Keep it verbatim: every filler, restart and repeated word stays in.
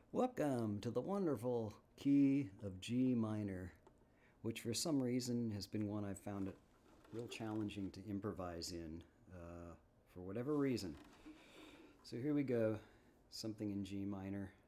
Welcome to the wonderful key of G minor, which for some reason has been one I've found it real challenging to improvise in, uh, for whatever reason. So here we go, something in G minor.